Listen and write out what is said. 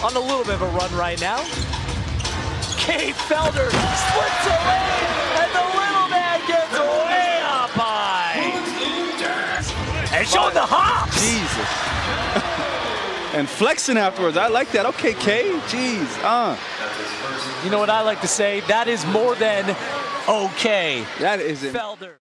on a little bit of a run right now. Kay Felder splits away, and the little man gets way up high. And showing the hops. Jesus. And flexing afterwards. I like that. Okay, Kay. Jeez. You know what I like to say? That is more than okay. That isn't. Felder.